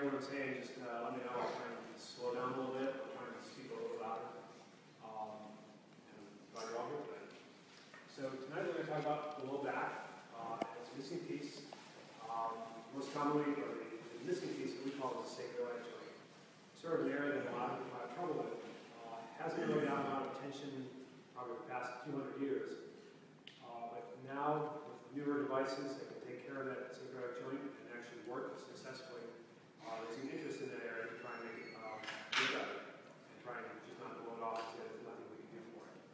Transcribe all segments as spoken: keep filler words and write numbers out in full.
hear what I'm saying, just uh, let me know. I'll try and slow down a little bit. I'll try and speak a little louder. Um, and glad you're all here today. So tonight we're going to talk about the low back. Uh, it's a missing piece. Um, most commonly, or the, the missing piece that we call the sacroiliac joint. Sort of an area that a lot of people have trouble with. Uh, hasn't really gotten a lot of attention probably the past two hundred years. Uh, but now, with newer devices that can take care of that sacroiliac joint and actually work successfully, uh, there's an interest in that area to try and make it um, get better and try and just not blow it off and say there's nothing we can do for it.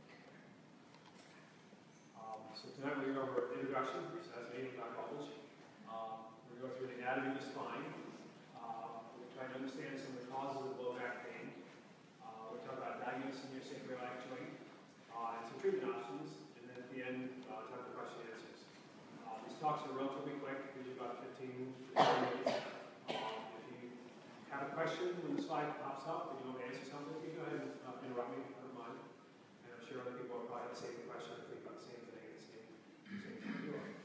Um, so tonight we're going to go over introduction, so that's me, Doctor Aldridge. Um, we're going to go through the anatomy of the spine. Uh, we're going to try to understand some of the causes of low back pain. Uh, we'll talk about diagnosing your sacroiliac joint uh, and some treatment options. And then at the end, uh, time for question and answers. Uh, these talks are relatively quick, usually about fifteen to twenty minutes. Um, if you have a question when the slide pops up and you want to answer something, you can go ahead and uh, interrupt me, I don't mind. And I'm sure other people will probably have the same question or think about the same thing at the same, same time you are.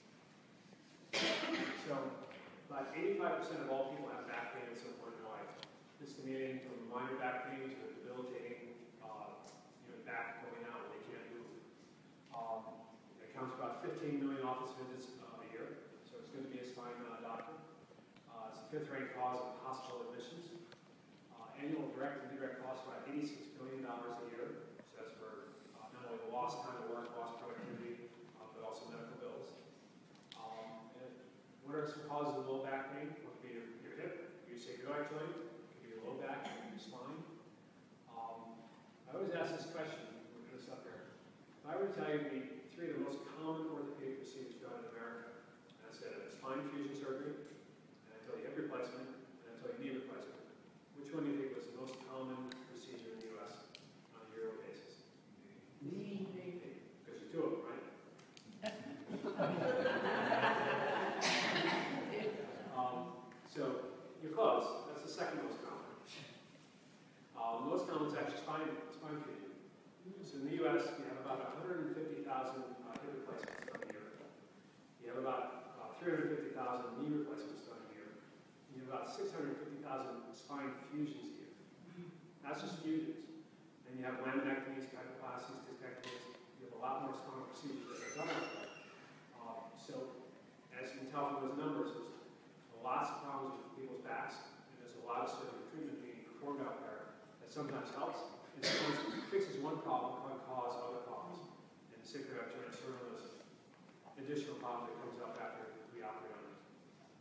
So, about eighty-five percent of all people have back pain at some point in their life. This can be anything from minor back pain to a debilitating uh, you know, back going out when they can't move. Um, it counts for about fifteen million office visits uh, a year, so it's good to be a spine uh, doctor. Uh, it's the fifth ranked cause of hospital admissions. Uh, annual direct and indirect costs about eighty-six billion dollars a year, so that's for uh, not only the lost time of work, lost productivity, uh, but also medical bills. Um, and what are some causes of low back pain? It could be your, your hip, your sacroiliac joint, it could be your low back, it could be your spine. Um, I always ask this question, we're going to stop here. If I were to tell you the three of the most common orthopedic procedures done in America, and I said spine fusion surgery, and I tell you hip replacement, and I tell you knee replacement, which one do you think was the most common procedure in the U S on a yearly basis? Knee, knee, because you're two of them, right? um, so you're close. That's the second most common. Uh, the most common is actually spine, spine fusion. So in the U S, you have about one hundred fifty thousand uh, hip replacements done a year. You have about uh, three hundred fifty thousand knee replacements done a year. You have about six hundred fifty thousand spine fusions a year. That's just fusions. Then you have laminectomies, kyphoplasties, discectomies. You have a lot more spinal procedures that are done like that. Um, so, as you can tell from those numbers, there's lots of problems with people's backs, and there's a lot of surgical treatment being performed out there that sometimes helps, and sometimes fixes one problem, can cause other problems. And the sacroiliac joint is sort of those additional problems that comes up after we operate on it.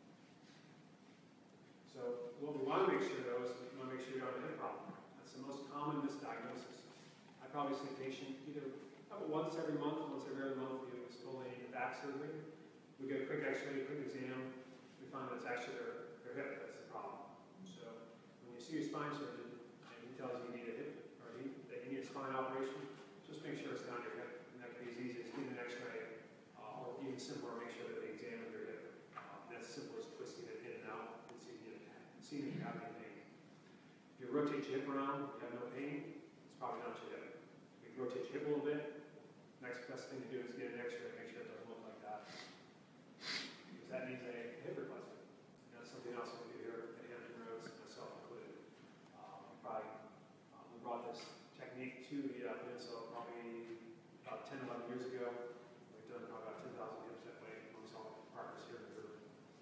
So, what we want to make sure, though, is we want to make sure you don't have a hip problem. That's the most common misdiagnosis. I probably see a patient either about once every month, once every other month, we was told they need back surgery. We get a quick x-ray, a quick exam. We find that it's actually their, their hip that's the problem. So when you see your spine surgeon and he tells you you need a hip, or he, that you need a spine operation, just make sure it's not your hip. And that can be as easy as getting an x-ray, uh, or even simpler, make sure that they examine your hip. Uh, and that's as simple as twisting it in and out and seeing if you have any pain. If you rotate your hip around, you have no pain, it's probably not your hip. If you rotate your hip a little bit, next best thing to do is get an x-ray and make sure it doesn't look like that. Because that means a hip replacement. And that's something else we do here at Hampton Roads, myself included. Um, probably, um, we brought this technique to the uh, peninsula probably about ten, eleven years ago. We've done probably about ten thousand hips that way amongst all the partners here in the group.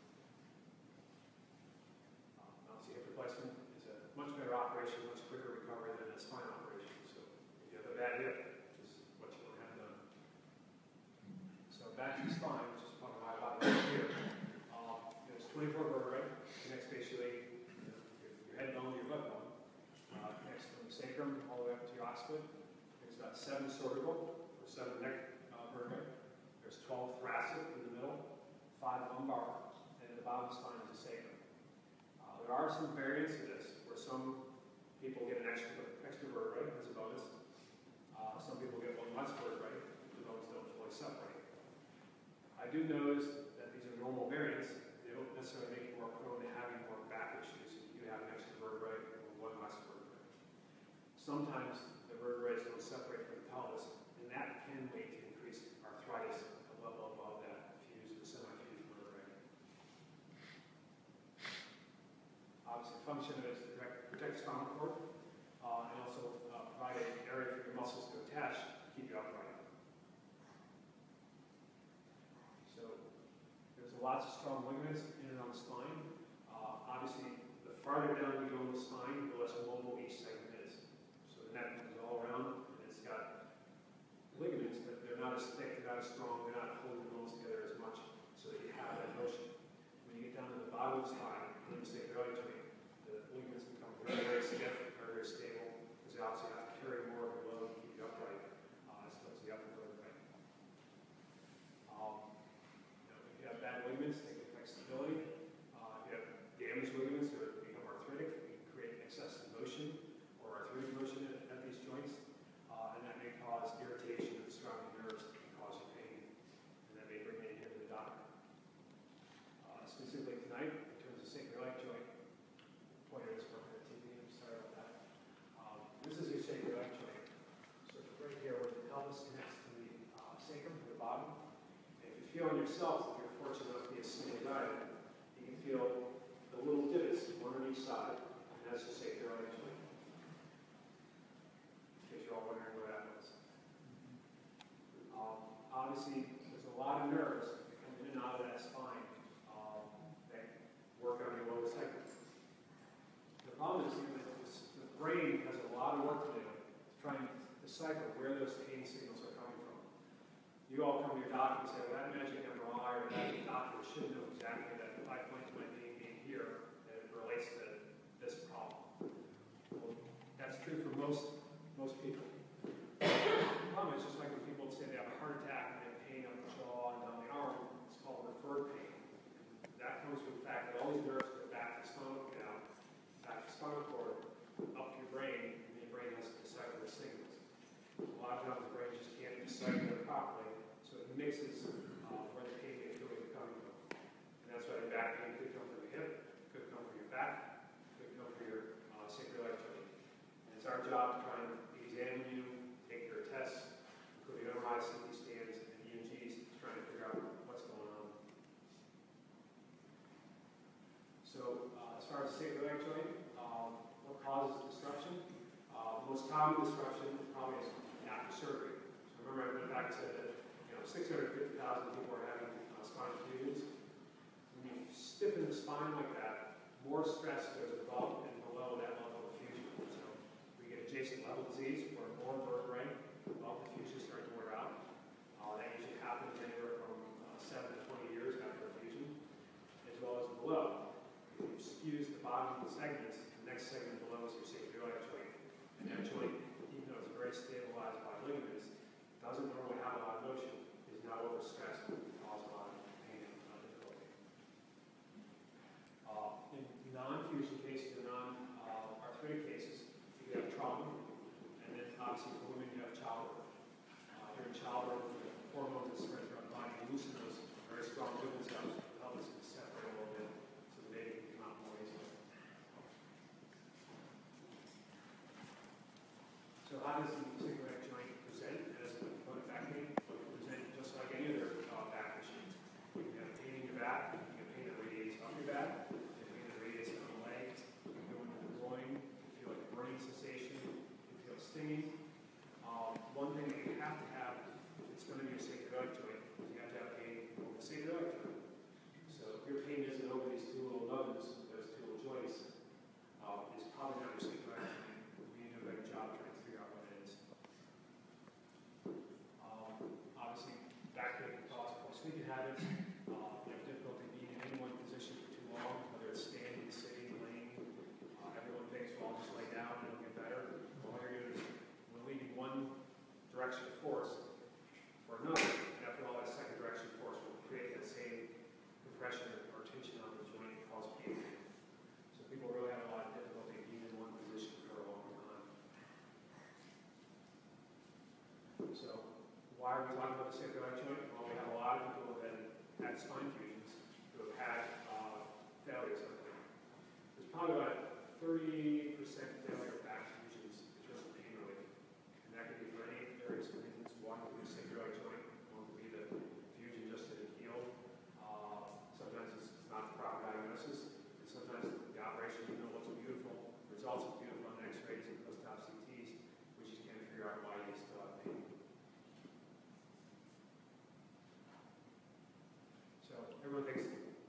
Um, obviously, hip replacement is a much better operation, much quicker recovery than a spine operation. So if you have a bad hip, back to the spine, which is part of my body right here. Um, there's twenty-four vertebrae, connects basically you know, your, your head bone to your butt bone. Uh, connects from the sacrum all the way up to your occiput. There's about seven cervical, or seven neck uh, vertebrae. There's twelve thoracic in the middle, five lumbar, and at the bottom of the spine is the sacrum. Uh, there are some variants of this, where some people get an extra, extra vertebrae as a bonus. Uh, some people get one less vertebrae, the bones don't fully separate. I do notice that these are normal variants. They don't necessarily make you more prone to having more back issues if you have an extra vertebrae or one less vertebrae. Sometimes the vertebrae don't separate from the pelvis, and that can lead to increased arthritis at the level above that fused or semi-fused vertebrae. lots of strong ligaments in and on the spine. Uh, obviously, the farther down you go in the spine, the less mobile each segment is. So the neck is all around, and it's got ligaments, but they're not as thick, they're not as strong, they're not holding the bones together as much, so that you have that motion. When you get down to the bottom of the spine, in the sacroiliac joint, the ligaments become very, very stiff, very, very stable, because they obviously have to carry more of the load to keep you upright, uh, as opposed to the upper vertebrae. Um, you know, if you have bad ligaments, they can affect stability. Uh, if you have damaged ligaments or become arthritic, they can create excessive motion or arthritic motion at, at these joints, uh, and that may cause irritation of the surrounding nerves that can cause you pain, and that may bring you in here to the doctor. Uh, specifically tonight, in terms of sacroiliac joint, pointer is working at T V, I'm sorry about that. Um, this is your sacroiliac joint. So right here where the pelvis connects to the uh, sacrum, to the bottom. And if you feel on yourself, if you're fortunate enough to be a single guy, you can feel the little divots, one on each side, and that's your sacroiliac joint. In case you're all wondering where that was. Um, obviously, there's a lot of nerves that come in and out of that spine um, that work on your lower segment. The problem is you know, that this, the brain has a lot of work to do to try and decipher where those pain signals are coming from. You all come to your doctor and say, well, that magic M R I or that doctor should know exactly that if I point to my pain being here, that it relates to this problem. Well, that's true for most most people. The problem is just like when people say they have a heart attack and they have pain up the jaw and down the arm, it's called referred pain. That comes from the fact that all these nerves go back to the spinal canal, back to the spinal cord, up to your brain, and your brain has to decipher the signals. A lot of times the brain just can't decipher it properly, so it mixes uh, where the pain is really coming from. And that's why the back pain could come from your hip, could come from your back, could come from your uh, sacroiliac joint. And it's our job to try and examine you, take your tests, including M R Is, C T scans, and E M Gs, to try and figure out what's going on. So uh, as far as the sacroiliac joint, um, what causes disruption? Uh, the most common disruption probably is after surgery. So remember I went back and said that you know, six hundred fifty thousand people are having uh, spinal fusions. When you stiffen the spine like that, more stress goes above and below that level of fusion. So we get adjacent level disease where more vertebrae above the fusion start to wear out. Uh, that usually happens anywhere from uh, seven to twenty years after a fusion, as well as below. If you fuse the bottom of the segments, the next segment below is your sacroiliac joint. And that joint, even though it's very stabilized by ligaments, doesn't normally have a lot of motion, is now overstressed and causes a lot of pain and difficulty. Uh, in non-fusion cases or non-arthritic uh, cases, you have trauma, and then obviously for women you have childbirth. Uh, during childbirth, the hormones that spread throughout the body loosen those very strong ligament cells, the pelvis can separate a little bit so the baby can come out more easily. So how does the sacroiliac joint present as a component back pain? It can present just like any other uh, back issue. You can have pain in your back, you can have pain that radiates up your back, you can have pain that radiates down the legs, you can go into the groin, you feel like a burning sensation, you feel stinging. Um, one thing that you have to have, if it's going to be a sacroiliac joint, is you have to have pain over the sacroiliac joint. So if your pain isn't over these two little nubbins, those two little joints, uh, it's probably not your sacroiliac joint. We need to do a better job trying to figure out what it is. Um, obviously, back pain can cause poor sleeping habits. Uh, you have difficulty being in any one position for too long, whether it's standing, sitting, laying. Uh, everyone thinks, well, I'll just lay down and it'll get better. Well, all you're doing is we're leaving one direction of force for another, and after all, that second direction of force will create that same compression or tension on the joint and cause pain. So people really have a lot of difficulty being in one position for a long time. So why are we talking about the sacroiliac joint? Well, we have a lot of people who have been, had spine fusions who have had uh, failures of them. There's probably about thirty percent failure of back fusions in terms of pain relief. And that could be for any various reasons. One could be the sacroiliac joint, one could be the fusion just didn't heal. Uh, sometimes it's not the proper diagnosis, and sometimes the operation, even though it looks beautiful, results look beautiful on x-rays and post-op C Ts, we just can't figure out why you still have pain. So everyone thinks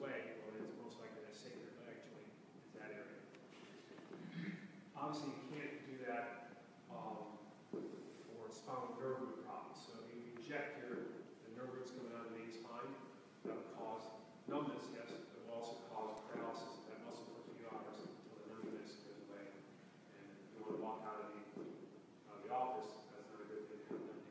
away, well, it's most likely that sacral iliac joint is that area. Obviously, you can't do that um, for spinal nerve root problems. So if you inject your the nerve roots coming out of the main spine, that will cause numbness, yes, but it will also cause paralysis of that muscle for a few hours until the numbness goes away. And if you want to walk out of the, uh, the office, that's not a good thing to have done.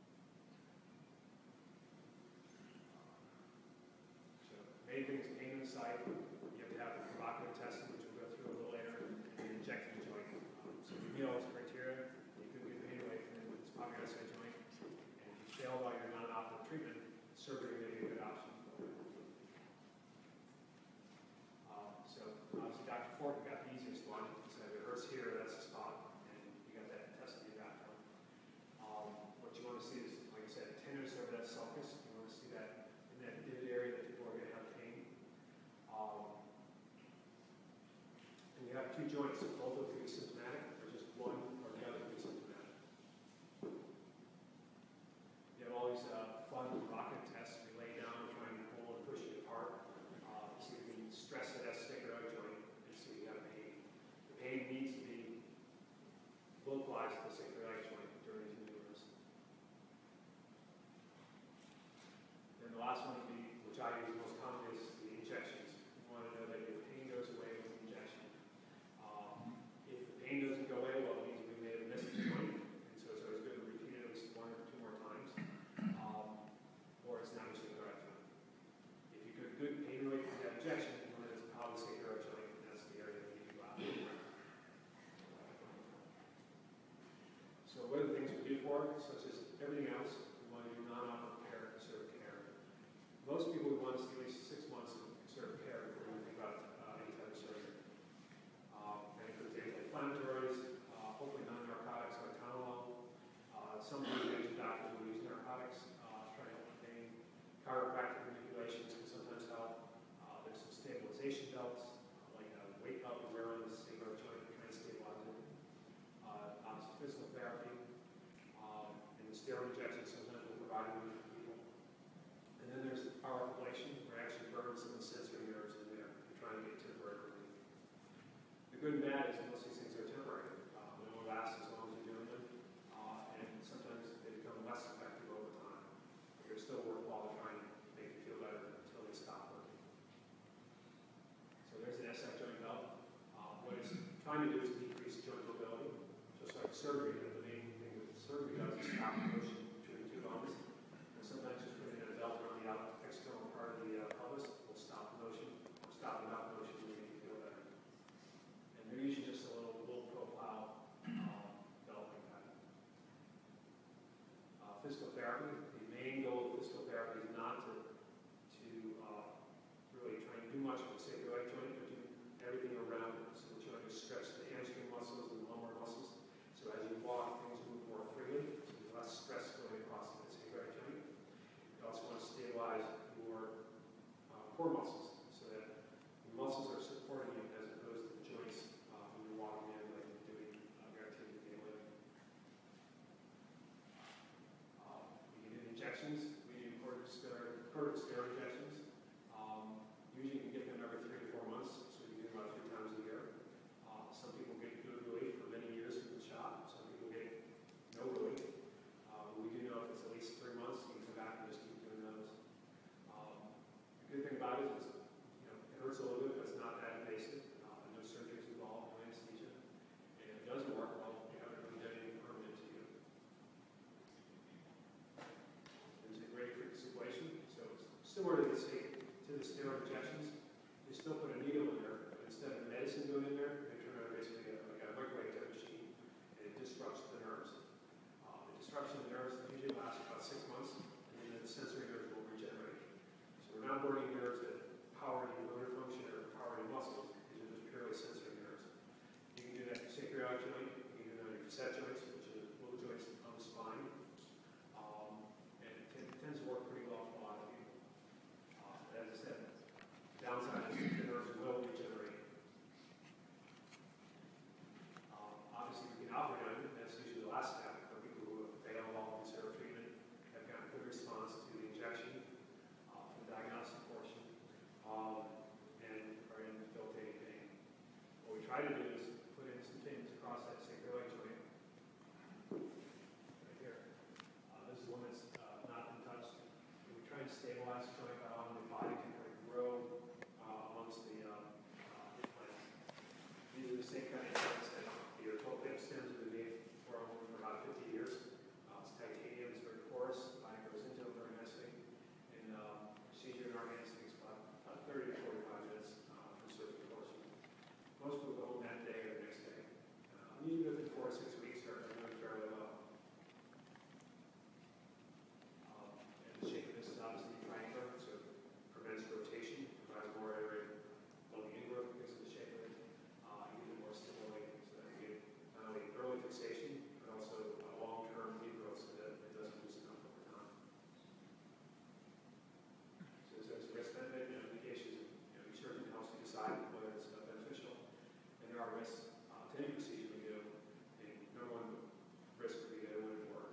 So main thing is pain in the site. You have to have the provocative testing, which we'll go through a little later, and injecting the joint. Um, so if you meet all those criteria, you could get pain away from this provocative site joint. And if you fail while you're non-optimal treatment, surgery may be a good option. Um, so obviously Doctor Fort, you got the easiest one. So if it hurts here, that's the spot, and you got that test in your bathroom. Um, what you want to see is, like I said, tenderness over that sulcus. You want to see that in that divot area that people are going to have pain. Um, and you have two joints, so both of them can be symptomatic, or just one or the other can be symptomatic. You have all these uh, fun rocket tests. We lay down and try and pull and push it apart. Uh, see if we can stress it as sacral joint and see if you have pain. The pain needs to be localized to the sacral joint during these maneuvers. And the last one would be, which I use most commonly, is the injections. You want to know that your pain goes away with the injection. Um, if the pain doesn't go away, well, it means we may have missed the joint, and so it's always good to repeat it at least one or two more times. Um, or it's not a sacral joint. If you get good pain relief from that injection, then it's probably sacral joint, and that's the area that you go out. So what are the things we do for it? Such as everything else, we want to do non-optimal care, conservative care. Most people would want to see at least six months of conservative care before we think about uh, any type of surgery. Um, that includes anti-inflammatories, uh, hopefully non-narcotics like Tylenol. Uh, some doctors will use narcotics, uh, try to help with pain. Chiropractic manipulations can sometimes help. Uh, there's some stabilization belts, uh, like a weight belt you wear on the sacral joint to kind of stabilize it. Uh, obviously physical therapy, um, and the steroid injections sometimes will provide relief for people. And then there's power ablation, where it actually burns some of the sensory nerves in there and trying to get temporary relief. The good and bad is most of these things are temporary. Uh, they won't last as long as you're doing them, uh, and sometimes they become less effective over time. But they're still worthwhile to try and make you feel better until they stop working. So there's an S F joint belt. Uh, what it's trying to do is decrease joint mobility, just like surgery. The main thing that surgery does is stop motion between the two bones. And sometimes just putting a belt around the out external part of the uh, pelvis will stop the motion, or stop enough motion to make you feel better. And they're usually just a little low profile um, belt like that. Uh, physical therapy. The main goal of physical therapy is not to, to uh, really try and do much with the sacral joint, but do everything around it. So what you want to do is stretch the hamstring muscles and the lumbar muscles. So as you walk, things move more freely, so there's less stress going across the sacral joint. You also want to stabilize your uh, core muscles, so that the muscles are supporting you as opposed to the joints uh, when you're walking in, like you're doing uh, your activity daily. Uh, you can do injections. We do corticosteroid, corticosteroid injections. Um, usually you can get them every three to four months, so you can do about three times a year. Uh, some people get good relief for many years from the shot. Some people get no relief. Uh, we do know if it's at least three months, you can come back and just keep doing those. Um, the good thing about it is, you know, it hurts a little bit, but it's not that invasive. Uh, no surgery is involved, no anesthesia. And if it doesn't work, well, you haven't really done anything permanent to you. There's a great frequency ablation, so it's similar to the, to the steroid injections. You still put a needle in there, but instead of medicine going in there, they turn on basically a, like a microwave type machine, and it disrupts the nerves. Uh, the disruption of the nerves usually lasts about six months, and then the sensory nerves will regenerate. So we're not burning nerves that power your motor function or power your muscles. These are just purely sensory nerves. You can do that in your sacral joint, you can do that on your facet joints, which are little joints on the spine. Um, and it, t it tends to work pretty well for a lot of people. Uh, but as I said, the downside is the nerves will regenerate. Um, obviously, we can operate on it. That's usually the last step for people who have failed all conservative treatment, have gotten good response to the injection, uh, for the diagnostic portion. same kind of implants that your total hip stems have been made for, for about fifty years. Uh, it's titanium, it's very porous, the body goes into it very nicely. And uh, procedure in our hands takes about, about thirty to forty-five minutes uh, for surgical portion. Most people go home that day or the next day. Uh, usually within four to six weeks are doing fairly well. Um, and the shape of this is obviously triangular, so it prevents rotation, provides more area building ingrowth because of the shape of it. Uh, you get more stability, so that you get not only early fixation, but also a long-term ingrowth so that it doesn't loosen up over time. So there's a risk benefit, you know, indications, you know, each surgeon helps you decide whether it's uh, beneficial. And there are risks uh, to any procedure we do, and number one risk would be that it wouldn't work.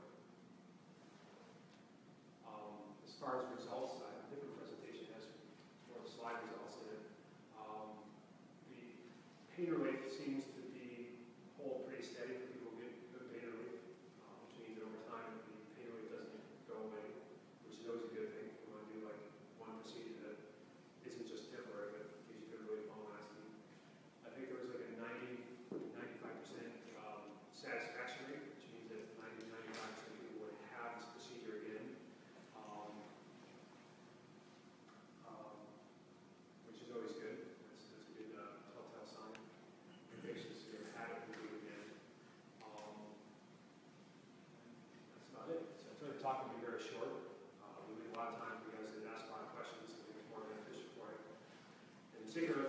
Um, as far as results, I have a different presentation has more slide results in it. Um, the pain relief seems to be hold pretty steady for people who get good pain relief, uh, which means that over time the pain relief doesn't go away, which is always a good thing. You want to do like one procedure that isn't just temporary, but gives you good relief long lasting. I think there was like a ninety, ninety-five percent um, satisfaction rate, which means that ninety, ninety-five percent of people would have this procedure again. Um, um, which is always good. That's, that's a good uh, telltale sign. The patients who have had it will do it again. Um, that's about it. So I'm trying to talk will be very short. Uh, we leave a lot of time for you guys to ask a lot of questions. I think it's more beneficial for you. And particularly